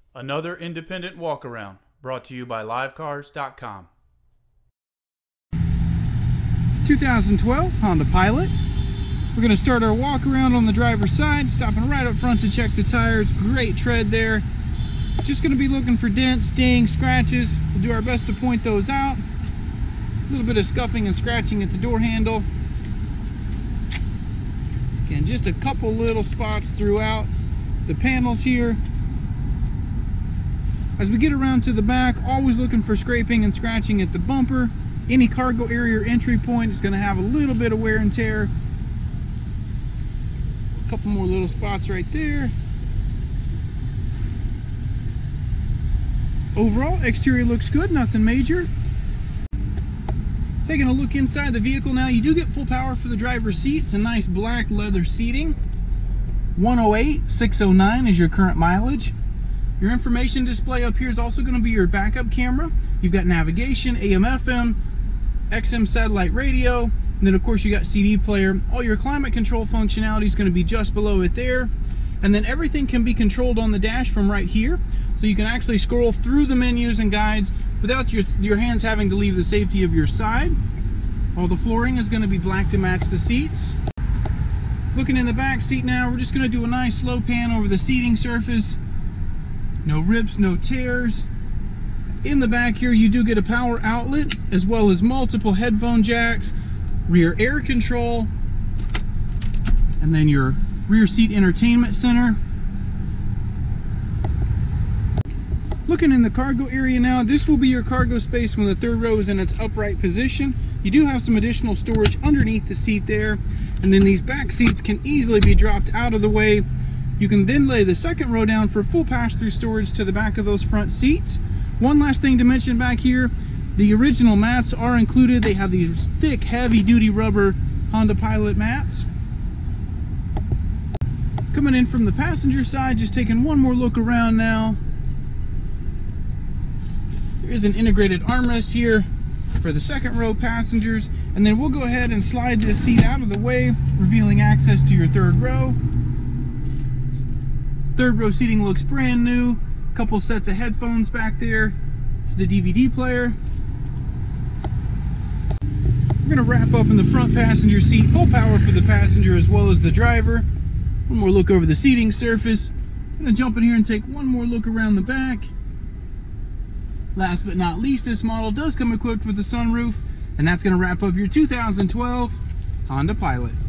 Another independent walk-around brought to you by livecars.com. 2012 Honda Pilot. We're going to start our walk around on the driver's side, stopping right up front to check the tires. Great tread there. Just going to be looking for dents, dings, scratches. We'll do our best to point those out. A little bit of scuffing and scratching at the door handle. Again, just a couple little spots throughout the panels here. As we get around to the back, always looking for scraping and scratching at the bumper. Any cargo area or entry point is going to have a little bit of wear and tear. A couple more little spots right there. Overall, exterior looks good, nothing major. Taking a look inside the vehicle now, you do get full power for the driver's seat. It's a nice black leather seating. 108,609 is your current mileage. Your information display up here is also going to be your backup camera. You've got navigation, AM, FM, XM satellite radio, and then of course you got CD player. All your climate control functionality is going to be just below it there. And then everything can be controlled on the dash from right here. So you can actually scroll through the menus and guides without your hands having to leave the safety of your side. All the flooring is going to be black to match the seats. Looking in the back seat now, we're just going to do a nice slow pan over the seating surface. No rips, no tears. In the back here, you do get a power outlet as well as multiple headphone jacks, rear air control, and then your rear seat entertainment center. Looking in the cargo area now, this will be your cargo space when the third row is in its upright position. You do have some additional storage underneath the seat there, and then these back seats can easily be dropped out of the way. You can then lay the second row down for full pass-through storage to the back of those front seats. One last thing to mention back here, the original mats are included. They have these thick, heavy-duty rubber Honda Pilot mats. Coming in from the passenger side, just taking one more look around now. There is an integrated armrest here for the second row passengers, and then we'll go ahead and slide this seat out of the way, revealing access to your third row. Third row seating looks brand new. A couple sets of headphones back there for the DVD player. We're going to wrap up in the front passenger seat. Full power for the passenger as well as the driver. One more look over the seating surface. I'm going to jump in here and take one more look around the back. Last but not least, this model does come equipped with a sunroof, and that's going to wrap up your 2012 Honda Pilot.